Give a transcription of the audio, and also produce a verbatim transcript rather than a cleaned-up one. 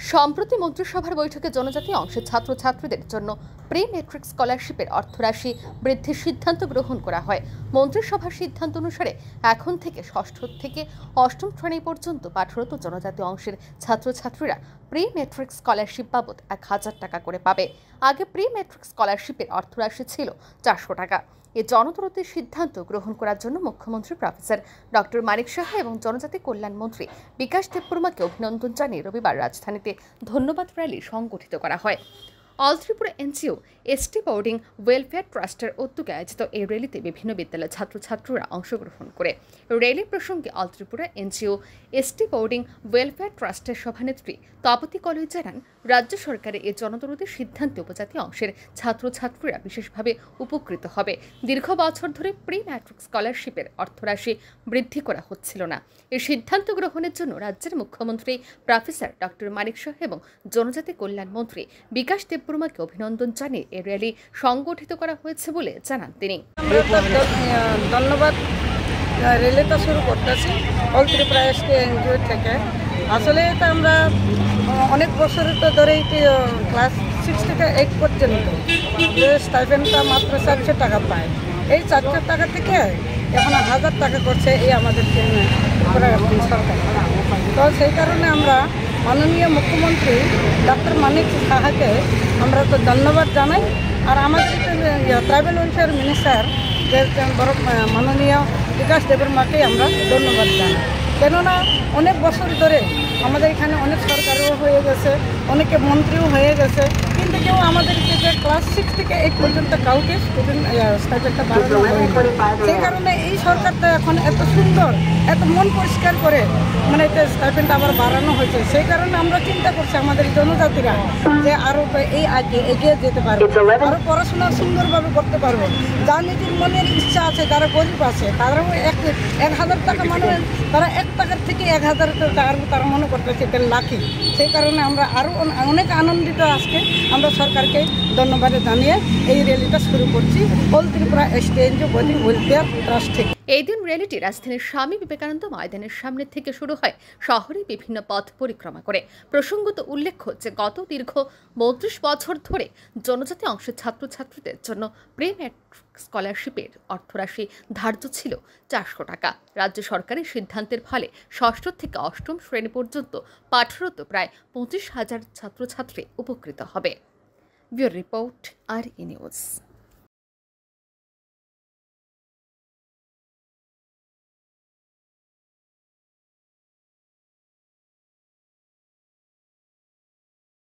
সম্প্রতি মন্ত্রিসভার বৈঠকে জনজাতি অংশের ছাত্রছাত্রীদের জন্য প্রি মেট্রিক স্কলারশিপের অর্থরাশি বৃদ্ধির সিদ্ধান্ত গ্রহণ করা হয়। মন্ত্রিসভার সিদ্ধান্ত অনুসারে এখন থেকে ষষ্ঠ থেকে অষ্টম শ্রেণী পর্যন্ত পাঠরত জনজাতি অংশের ছাত্রছাত্রীরা প্রি মেট্রিক স্কলারশিপ বাবদ এক হাজার টাকা করে পাবে। আগে প্রি মেট্রিক স্কলারশিপের অর্থরাশি ছিল চারশো টাকা। এই জনদরদের সিদ্ধান্ত গ্রহণ করার জন্য মুখ্যমন্ত্রী প্রফেসর ডক্টর মানিক সাহা এবং জনজাতি কল্যাণ মন্ত্রী বিকাশ দেববর্মাকে অভিনন্দন জানিয়ে রবিবার রাজধানীতে ধন্যবাদ র্যালি সংগঠিত করা হয়। All Tripura NGO ST boarding welfare ট্রাস্টের উদ্যোগে আয়োজিত এই র্যালিতে বিভিন্ন বিদ্যালয়ের ছাত্রছাত্রীরা অংশগ্রহণ করে। র্যালি প্রসঙ্গে all Tripura NGO ST boarding welfare ট্রাস্টের সভানেত্রী তপতী কলই জানান, রাজ্য সরকারের এই জনদরদের সিদ্ধান্তে উপজাতি অংশের ছাত্রছাত্রীরা বিশেষভাবে উপকৃত হবে। দীর্ঘ বছর ধরে প্রি ম্যাট্রিক স্কলারশিপের অর্থরাশি বৃদ্ধি করা হচ্ছিল না। এই সিদ্ধান্ত গ্রহণের জন্য রাজ্যের মুখ্যমন্ত্রী প্রফেসর ডক্টর মানিক সাহা এবং জনজাতি কল্যাণ মন্ত্রী বিকাশ দেববর্মাকে অভিনন্দন জানিয়ে এই র্যালি সংগঠিত করা হয়েছে বলে জানান তিনি। ধন্যবাদ র্যালিটা শুরু করতেছি অল ত্রিপুরা এসটি এনজিও থেকে। আসলে এটা আমরা অনেক বছর ধরেই ক্লাস সিক্স থেকে এইট পর্যন্ত যে স্টাইপেন্ডটা মাত্র চারশো টাকা পায়, এই চারশো টাকা থেকে এখন হাজার টাকা করছে এই আমাদের ত্রিপুরা সরকার। তো সেই কারণে আমরা মাননীয় মুখ্যমন্ত্রী ডক্টর মানিক সাহাকে আমরা তো ধন্যবাদ জানাই। আর আমাদের ট্রাইবেল ওয়েলফেয়ার মিনিস্টার যে বড় মাননীয় বিকাশ দেববর্মাকে আমরা ধন্যবাদ জানাই। কেননা অনেক বছর ধরে আমাদের এখানে অনেক সরকারও হয়ে গেছে, অনেকে মন্ত্রীও হয়ে গেছে, কিন্তু কেউ আমাদেরকে যে ক্লাস সিক্স থেকে এইট পর্যন্ত কাউকে স্টুডেন্ট স্টাইপেন্ডটা বাড়ানো হয়নি। সেই কারণে এই সরকারটা এখন এত সুন্দর, এত মন পরিষ্কার করে মানে এটা স্টাইপেন্ডটা আবার বাড়ানো হয়েছে। সেই কারণে আমরা চিন্তা করছি আমাদের জনজাতিরা যে আরও এই আগে এগিয়ে যেতে পারবো, আরও পড়াশোনা সুন্দরভাবে করতে পারবো। যার নিজের মনের ইচ্ছা আছে, যারা গরিব আছে, তারাও এক এক হাজার টাকা মানে তারা এক টাকার থেকে এক হাজার টাকার তারা মনে করতেছে এটা লাখি। সেই কারণে আমরা আরও অনেক আনন্দিত আজকে আমরা সরকারকে ধন্যবাদ জানিয়ে এই র্যালিটা শুরু করছি all Tripura ST NGO boarding welfare trust থেকে। এই দিন র্যালিটি রাজধানীর স্বামী বিবেকানন্দ ময়দানের সামনে থেকে শুরু হয়, শহরের বিভিন্ন পথ পরিক্রমা করে। প্রসঙ্গত উল্লেখ্য যে গত দীর্ঘ বত্রিশ বছর ধরে জনজাতি অংশের ছাত্রছাত্রীদের জন্য প্রি ম্যাট্রিক স্কলারশিপের অর্থরাশি ধার্য ছিল চারশো টাকা। রাজ্য সরকারের সিদ্ধান্তের ফলে ষষ্ঠ থেকে অষ্টম শ্রেণী পর্যন্ত পাঠরত প্রায় পঁচিশ হাজার ছাত্রছাত্রী উপকৃত হবে। Bureau report R E news.